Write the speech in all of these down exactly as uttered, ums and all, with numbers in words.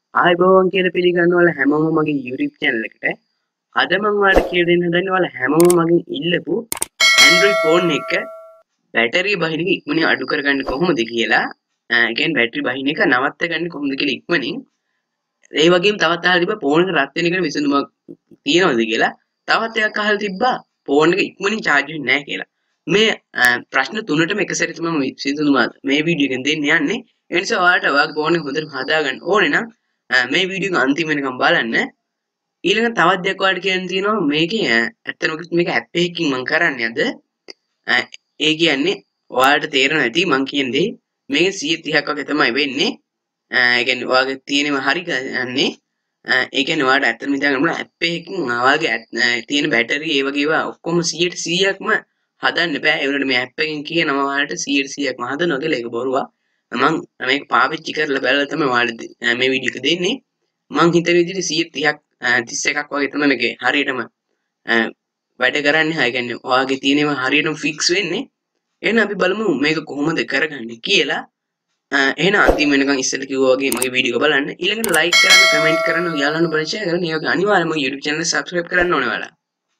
ආයිබෝවන් කියලා පිළිගන්නවල හැමෝම මගේ YouTube channel එකට. අද මම ඔයාලට කියලා දෙන්න හදන්නේ ඔයාලා හැමෝම මගෙන් ඉල්ලපු Android phone එක බැටරිය බහින එක ඉක්මනින් අඩු කරගන්න කොහොමද කියලා. ඒ කියන්නේ බැටරි බහින එක නවත්ත ගන්න කොහොමද කියලා ඉක්මනින්. ඒ වගේම තවත් අහලා තිබ්බා phone එක රත් වෙන එකට විසඳුමක් තියෙනවද කියලා. තවත් එකක් අහලා තිබ්බා phone එක ඉක්මනින් charge වෙන්නේ නැහැ කියලා. මේ ප්‍රශ්න තුනටම එක සැරේට මම විසඳුම මේ වීඩියෝ එකෙන් දෙන්න යන්නේ. ඒ නිසා ඔයාලට ඔයාගේ phone එක හොඳට හදාගන්න ඕනේ නම් මේ වීඩියෝ එක අන්තිම වෙනකම් බලන්න. ඊළඟ තවත් දෙයක් ඔයාලට කියන්න තියෙනවා මේකේ ඇත්තටම මේක ඇප් එකකින් මම කරන්නේ අද. ඒ කියන්නේ ඔයාලට තේරෙනවා ඇති මම කියන්නේ මේක සියයට තිහක් වගේ තමයි වෙන්නේ. ඒ කියන්නේ ඔයාගේ තියෙනම හරි ගන්නේ. ඒ කියන්නේ ඔයාලට ඇත්තටම හිතාගන්න පුළුවන් ඇප් එකකින් ඔයාගේ තියෙන බැටරි ඒ වගේ ඒවා ඔක්කොම සියයට සීයක්ම හදන්න බෑ. ඒ වුණාට මේ ඇප් එකෙන් කියනවා ඔයාලට සියයට සීයක්ම හදනවා කියලා. ඒක බොරුවක්. මම මේක පාවිච්චි කරලා බලලා තමයි ඔයාලට මේ වීඩියෝ එක දෙන්නේ. මං හිතන විදිහට සියයට තිහක් තිස් එකක් වගේ තමයි මේකේ හරියටම වැඩ කරන්නේ. ඒ කියන්නේ ඔයාගේ තියෙනවා හරියටම ෆික්ස් වෙන්නේ. එහෙනම් අපි බලමු මේක කොහොමද කරගන්නේ කියලා. එහෙනම් අන්තිම වෙනකන් ඉස්සෙල්ලා කිව්වා වගේ මගේ වීඩියෝ එක බලන්න. ඊළඟට ලයික් කරන්න, කමෙන්ට් කරන්න, ඔයාලට බලන්න ෂෙයා කරන්න. ඒ වගේ අනිවාර්යයෙන්ම මගේ YouTube channel එක subscribe කරන්න ඕනේ ඔයාලා.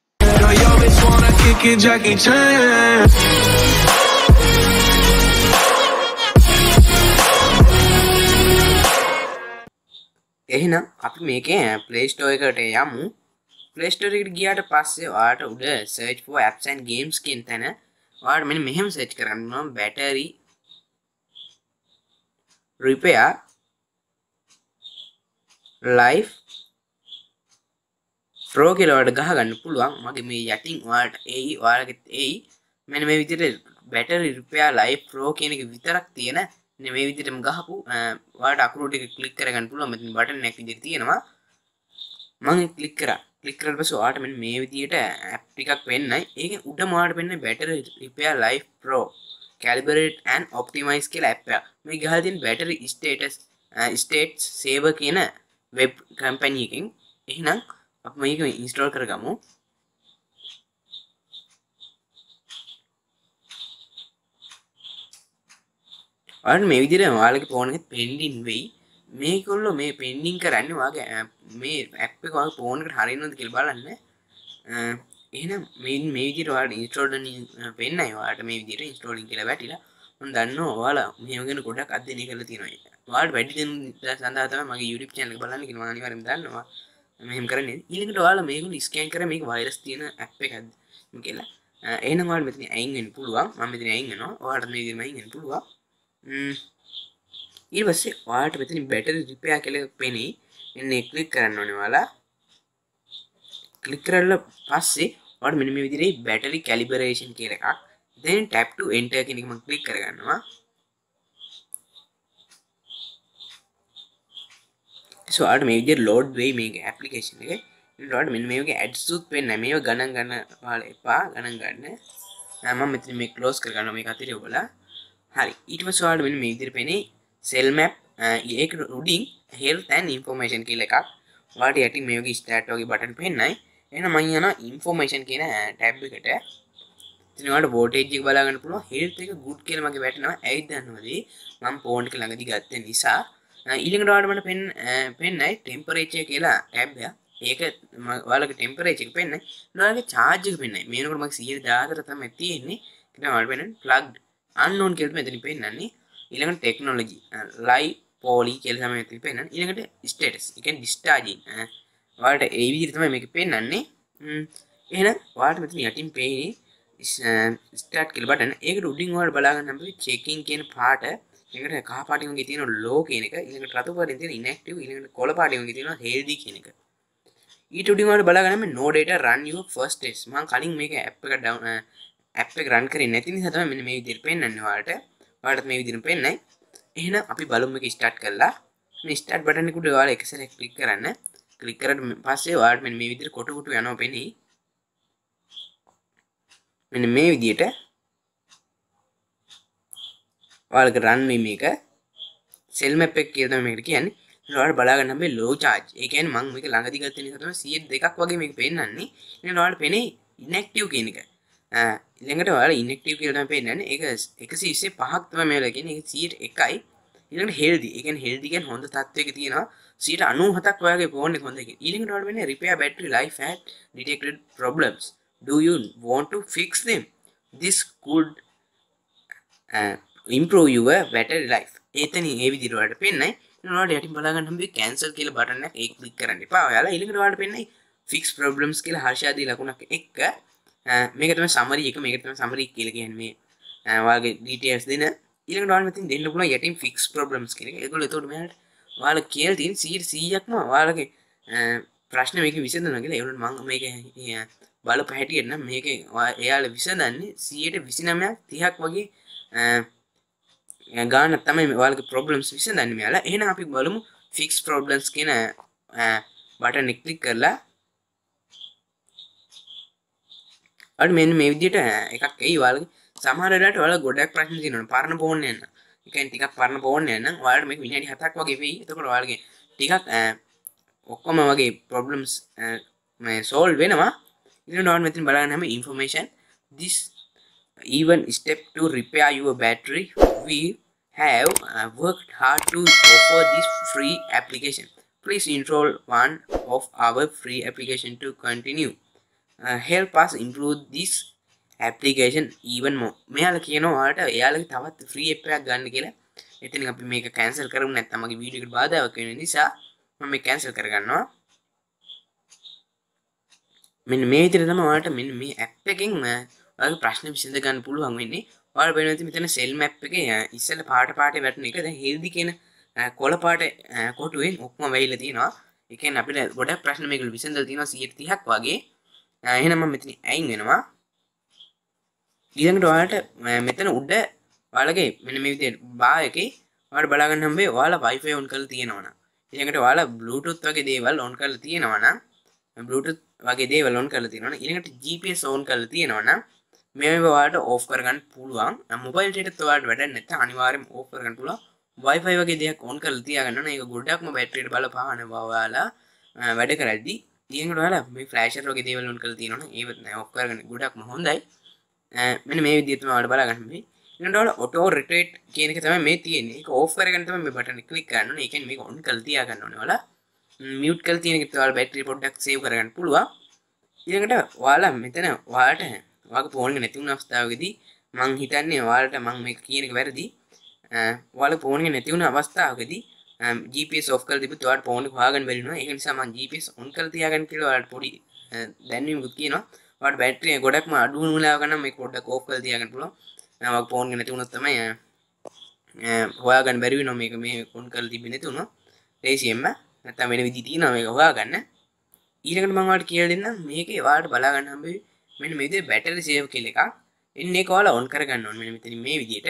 එහෙනම් අපි මේකේ Play Store එකට යමු. Play Store එකට ගියාට පස්සේ ඔයාලට උඩ search for apps and games කියන තැන ඔයාලට මෙන්න මෙහෙම search කරන්න ඕන battery repair life pro කියලා ඔයාලට ගහ ගන්න පුළුවන්. මගේ මේ යටින් ඔයාලට එයි ඔයාලගෙත් එයි. මෙන්න මේ විදිහට battery repair life pro කියන එක විතරක් තියෙන මේ විදිහටම ගහපු ඔයාලට අකුරු ටික ක්ලික් කරගන්න පුළුවන්. මෙතන බටන් එකක් විදිහට තියෙනවා. මම ක්ලික් කරා. ක්ලික් කරලා පස්සේ ඔයාලට මෙන්න මේ විදිහට ඇප් ටිකක් වෙන්නයි. ඒකෙන් උඩම ඔයාලට වෙන්නේ battery repair life pro calibrate and optimize කියලා ඇප් එක. මේ ගහලා තියෙන battery status states saver කියන වෙබ් කම්පැනි එකෙන්. එහෙනම් අපි මේක ඉන්ස්ටෝල් කරගමු. ඔයාලට මේ විදිහට ඔයාලගේ ෆෝන් එකේ පෙන්ඩින් වෙයි. මේගොල්ලෝ මේ පෙන්ඩින් කරන්නේ ඔයාගේ මේ ඇප් එක ඔයාගේ ෆෝන් එකට හරියනවද කියලා බලන්න. එහෙනම් මේ මේ විදිහට ඔයාලට ඉන්ස්ටෝල් වෙන්නයි ඔයාලට මේ විදිහට ඉන්ස්ටෝලින් කියලා වැටිලා. මම දන්නවා ඔයාලා මේව ගැන ගොඩක් අධ්‍යයනය කරලා තියෙනවා. ඔයාලට වැඩි දෙනෙක් සඳහා තමයි මගේ YouTube channel එක බලන්න කියලා මම අනිවාර්යෙන්ම දන්නවා. මෙහෙම කරන්නේ. ඊළඟට ඔයාලා මේගොල්ලෝ ස්කෑන් කරලා මේක වෛරස් තියෙන ඇප් එකක්ද කියලා. එහෙනම් ඔයාලා මෙතන අයින් වෙන්න පුළුවන්. මම මෙතන අයින් වෙනවා. ඔයාලට මේ විදිහම අයින් වෙන්න පුළුවන්. ඊට පස්සේ ඔයාලට මෙතන බැටරි රිපෙයාර් කියලා පෙනේ. එන්නේ ක්ලික් කරන්න ඕනේ ඔයාලා. ක්ලික් කරලා පස්සේ ඔයාලට මෙන්න මේ විදිහට බැටරි කැලිබරේෂන් කියලා එකක්. then tap to enter කියන එක මම ක්ලික් කරගන්නවා. so ඔයාලට මේ විදිහට load වෙයි මේක application එක. ඊට ඔයාලට මෙන්න මේ වගේ ads උත් වෙන්නේ. මේව ගණන් ගන්න ඔයාලා එපා ගණන් ගන්න. මම මෙතන මේ close කරගන්නවා මේක අතේ ඔබලා. හරි ඊට පස්සේ ඔයාලට මෙන්න මේ විදිහට පෙනේ cell map ඒක උඩින් health and information කියලා එකක්. ඔයාලට යටින් මේ වගේ start වගේ බටන් පෙන්නයි. එහෙනම් මම යනවා information කියන tab එකට. ඉතින් ඔයාලට voltage එක බලා ගන්න පුළුවන්. health එක good කියලා මගේ වැටෙනවා. ඇයිද දන්නවද? මම phone එක ළඟදී ගත්ත නිසා. ඊළඟට ඔයාලට මට පෙන්න පෙන්නයි temperature කියලා tab එක. ඒක ඔයාලගේ temperature එක පෙන්නයි. ඔයාලගේ charge එක පෙන්නයි. මේනකොට මගේ සියයට දාහතර තමයි තියෙන්නේ. ඊට ඔයාලට පෙන්නන්නේ plugged unknown කියලා මෙතන පෙන්නන්නේ. ඊළඟට technology live poly කියලා තමයි මෙතන පෙන්නන්නේ. ඊළඟට status ඒ කියන්නේ discharging ඔයාලට ඒ විදිහට තමයි මේක පෙන්නන්නේ. එහෙනම් ඔයාලට මෙතන යටින් පේන්නේ start කියලා බටන්. ඒකට උඩින් ඔයාලට බලා ගන්න අපි checking කියන පාට. ඒකට කහ පාටින් වගේ තියෙන low කියන එක. ඊළඟට රතු පාටින් තියෙන inactive. ඊළඟට කොළ පාටින් වගේ තියෙන healthy කියන එක. ඊට උඩින් ඔයාලට බලා ගන්න මේ no data run your first test. මම කලින් මේක app එක down ඇප් එක රන් කරේ නැති නිසා තමයි මෙන්න මේ විදිහට පෙන්නන්නේ ඔයාලට. ඔයාලට මේ විදිහට පෙන්නයි. එහෙනම් අපි බලමු මේක ස්ටාර්ට් කරලා. මේ ස්ටාර්ට් බටන් එක උඩ ඔයාලා එක සැරයක් ක්ලික් කරන්න. ක්ලික් කරාට පස්සේ ඔයාලට මෙන්න මේ විදිහට කොට කොට යනවා පෙනේ. මෙන්න මේ විදිහට ඔයාලට රන් මේ මේක සෙල් මැප් එක කියලා තමයි මේකට කියන්නේ. ඔයාලට බලා ගන්න මේ low charge. ඒ කියන්නේ මම මේක ළඟදී ගත්ත නිසා තමයි සියයට දෙකක් වගේ මේක පෙන්නන්නේ. එහෙනම් ඔයාලට පෙනේ inactive කියන එක. ඊළඟට ඔයාලා inactive කියලා තමයි පෙන්නන්නේ. ඒක එකසිය විස්සි පහක් තමයි මේවල කියන්නේ. ඒක සියයට එකයි. ඊළඟට healthy. ඒ කියන්නේ healthy කියන්නේ හොඳ තත්ත්වයක තියෙනවා. ninety ninety-seven ක් ඔයාගේ ෆෝන් එක හොඳයි. ඊළඟට ඔයාලට වෙන්නේ repair battery life had detected problems. Do you want to fix them? This could uh, improve your battery life. එතන ඒ විදිහට ඔයාලට පෙන්නයි. ඔයාලට යටින් බලා ගන්න හම්බෙයි cancel කියලා බටන් එකක් ඒක ක්ලික් කරන්න එපා. ඔයාලා ඊළඟට ඔයාලට පෙන්නයි fix problems කියලා හර්ෂාදී ලකුණක් එක්ක මේක තමයි summary එක. මේක තමයි summary කියලා කියන්නේ මේ ඔයාගේ details දෙන. ඊළඟට ඔයාලට මෙතෙන් දෙන්න පුළුවන් යටින් fix problems කියන එක. ඒගොල්ලෝ එතකොට මෙයාට ඔයාලා කියලා තියෙන one hundred percent ක්ම ඔයාලගේ ප්‍රශ්න මේක විසඳනවා කියලා. ඒගොල්ලෝ මම මේක බලපු හැටියට නම් මේක එයාලා විසඳන්නේ one hundred twenty-nine thirty ක් වගේ ගානක් තමයි ඔයාලගේ problems විසඳන්නේ මෙයාලා. එහෙනම් අපි බලමු fix problems කියන බටන් එක ක්ලික් කරලා අර මෙන්න මේ විදිහට එකක් එයි. ඔයාලගේ සමහර වෙලාවට ඔයාලා ගොඩක් ප්‍රශ්න තියෙනවා පරණ ෆෝන් එක. ඒ කියන්නේ ටිකක් පරණ ෆෝන් එක නම් ඔයාලට මේක විනාඩි seven ක් වගේ වෙයි. එතකොට ඔයාලගේ ටිකක් ඔක්කොම වගේ problems මේ solve වෙනවා. ඊළඟට ඔයාලා මෙතන බලන්න හැම information this even step to repair your battery. We have uh, worked hard to offer this free application. Please install one of our free application to continue. Uh, help us improve this application even more. මෙයාලා කියනවා ඔයාලට එයාලගේ තවත් free app එකක් ගන්න කියලා. එතනින් අපි මේක cancel කරමු නැත්නම් මගේ වීඩියෝ එකට බාධාවක් වෙන නිසා මම මේක cancel කරගන්නවා. මෙන්න මේ විදිහට තමයි ඔයාලට මෙන්න මේ app එකෙන් ඔයාලගේ ප්‍රශ්න විසඳ ගන්න පුළුවන් වෙන්නේ. ඔයාලා බලන්න මෙතන cell map එකේ ඉස්සෙල්ලා පාට පාටේ වැටෙන එක දැන් healthy කියන කොළ පාට කොටුවෙන් ඔක්කොම වෙයිලා තියෙනවා. ඒ කියන්නේ අපිට ගොඩක් ප්‍රශ්න මේකවල විසඳලා තියෙනවා one hundred thirty ක් වගේ. එහෙනම් මම මෙතන අයින් වෙනවා. ඊළඟට ඔයාලට මෙතන උඩ ඔයාලගේ මෙන්න මේ විදිහට බා එකේ ඔයාලට බලා ගන්න හම්බෙයි ඔයාලා wifi on කරලා තියෙනවා නම්. ඊළඟට ඔයාලා bluetooth වගේ දේවල් on කරලා තියෙනවා නම් bluetooth වගේ දේවල් on කරලා තියෙනවා නම් ඊළඟට G P S on කරලා තියෙනවා නම් මේව ඔයාලට off කරගන්න පුළුවන්. mobile data ඔයාලට වැඩක් නැත්නම් අනිවාර්යයෙන්ම off කරගන්න පුළුවන්. wifi වගේ දෙයක් on කරලා තියාගන්න ඕනේ. ඒක ගොඩක්ම බැටරියට බලපාන ඔයාලා වැඩ කරද්දී ඊළඟට ඔයාලා මේ flasher වගේ දේවල් on කරලා තියෙනවා නම් ඒවත් off කරගන්න ගොඩක්ම හොඳයි. මෙන්න මේ විදිහට තමයි ඔයාලා බලා ගන්න මේ. ඊළඟට ඔයාලා auto rotate කියන එක තමයි මේ තියෙන්නේ. ඒක off කරගෙන තමයි මේ බටන් එක ක්ලික් කරන්න ඕනේ. ඒ කියන්නේ මේක on කරලා තියාගන්න ඕනේ. ඔයාලා mute කරලා තියෙන එකත් ඔයාලා බැටරිය පොඩ්ඩක් save කරගන්න පුළුවන්. ඊළඟට ඔයාලා මෙතන ඔයාලට ඔයාගේ ෆෝන් එක නැති වුණ අවස්ථාවකදී මම හිතන්නේ ඔයාලට මම මේක කියන එක වැරදි. ඔයාලා ෆෝන් එක නැති වුණ අවස්ථාවකදී G P S off කරලා තිබුත් ඔයාලට ෆෝන් එක හොයාගන්න බැරි වෙනවා. ඒක නිසා මම G P S on කරලා තියාගන්න කියලා ඔයාලට පොඩි දැන්වීමකුත් කියනවා. ඔයාලට බැටරිය ගොඩක්ම අඩු වුණ වෙලාවක නම් මේක පොඩ්ඩක් off කරලා තියාගන්න පුළුවන්. ඔයාගේ ෆෝන් එක නැති වුණොත් තමයි හොයාගන්න බැරි වෙනවා මේක මේ on කරලා තිබෙන්නේ නැති වුණා. ලේසියෙන්ම නැත්නම් වෙන විදි තියෙනවා මේක හොයාගන්න. ඊළඟට මම ඔයාලට කියලා දෙන්නම් මේකේ ඔයාලට බලා ගන්න හම්බෙයි මෙන්න මේ විදිහේ බැටරි සේව් කියලා එකක්. එන්නේ ඒක ඔයාලා on කරගන්න ඕනේ මෙන්න මෙතන මේ විදිහට.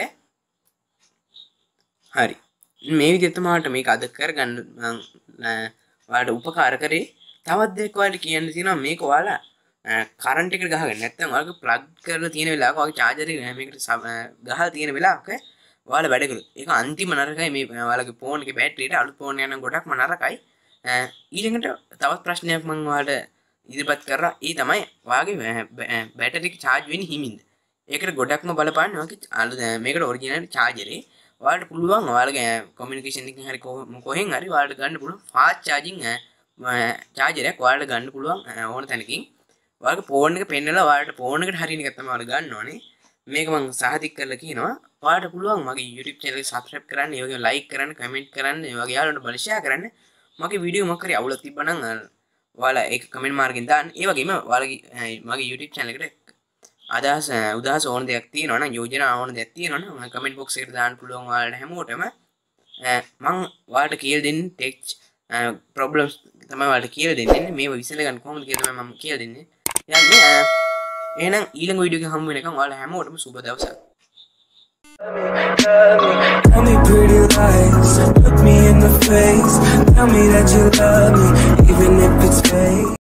හරි. මේ විදිහට තමයි මේක අද කරගන්න මම ඔයාලට උපකාර කරේ. තවත් දෙයක් ඔයාලට කියන්න තියෙනවා මේක ඔයාලා කරන්ට් එකට ගහගන්න නැත්නම් ඔයාලගේ ප්ලග් කරලා තියෙන වෙලාවක ඔයාගේ චාර්ජර් එක මේකට ගහලා තියෙන වෙලාවක ඔයාලා වැඩ කළොත් ඒක අන්තිම නරකයි මේ ඔයාලගේ ෆෝන් එකේ බැටරියට අලුත් ෆෝන් එක නම් ගොඩක්ම නරකයි. ඊළඟට තවත් ප්‍රශ්නයක් මම ඔයාලට ඉදිරිපත් කරා. ඒ තමයි ඔයාගේ බැටරි එක charge වෙන්නේ හිමින්ද. ඒකට ගොඩක්ම බලපාන්නේ ඔයාගේ අලුත් මේකට ඔරිජිනල් චාර්ජරේ. ඔයාලට පුළුවන් ඔයාලගේ කමියුනිකේෂන් එකකින් හරි කොහෙන් හරි ඔයාලට ගන්න පුළුවන් fast charging චාර්ජරයක් ඔයාලට ගන්න පුළුවන් ඕන තැනකින්. ඔයාලගේ ෆෝන් එක පෙන්නලා ඔයාලට ෆෝන් එකට හරියන එක තමයි ඔයාලා ගන්න ඕනේ. මේක මම සාහිතික කරලා කියනවා. ඔයාලට පුළුවන් මගේ YouTube channel එක subscribe කරන්න, ඒ වගේම like කරන්න, comment කරන්න, ඒ වගේ යාළුවන්ට බල share කරන්න. මගේ වීඩියෝ මොකක් හරි අවුලක් තිබ්බනම් ඔයාලා ඒක කමෙන්ට් මාර්ගෙන් දාන්න. ඒ වගේම ඔයාලගේ මගේ YouTube channel එකට අදහස් උදහස් ඕන දෙයක් තියෙනවා නම් යෝජනා ඕන දෙයක් තියෙනවා නම් මම කමෙන්ට් box එකට දාන්න පුළුවන් ඔයාලට හැමෝටම. මම ඔයාලට කියලා දෙන්නේ tech problems තමයි ඔයාලට කියලා දෙන්නේ. මේව විසඳ ගන්න කොහොමද කියලා තමයි මම කියලා දෙන්නේ. යන්නේ එහෙනම් ඊළඟ වීඩියෝ එකකින් හම්බ වෙනකම් ඔයාලා හැමෝටම සුබ දවසක්. Tell me pretty lies, look me in the face, tell me that you love me, even if it's fake.